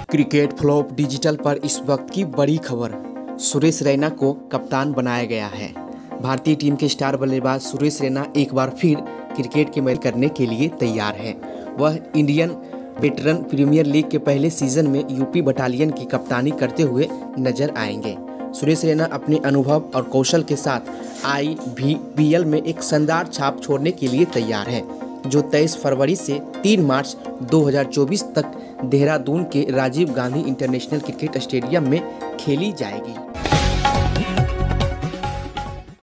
Cricket flop digital पर इस वक्त की बड़ी खबर। सुरेश रैना को कप्तान बनाया गया है। भारतीय टीम के स्टार बल्लेबाज सुरेश रैना एक बार फिर क्रिकेट के मैच करने के लिए तैयार है। वह इंडियन वेटरन प्रीमियर लीग के पहले सीजन में यूपी बटालियन की कप्तानी करते हुए नजर आएंगे। सुरेश रैना अपने अनुभव और कौशल के साथ IBPL में एक शानदार छाप छोड़ने के लिए तैयार है, जो 23 फरवरी से 3 मार्च 2024 तक देहरादून के Rajiv Gandhi international cricket stadium में खेली जाएगी।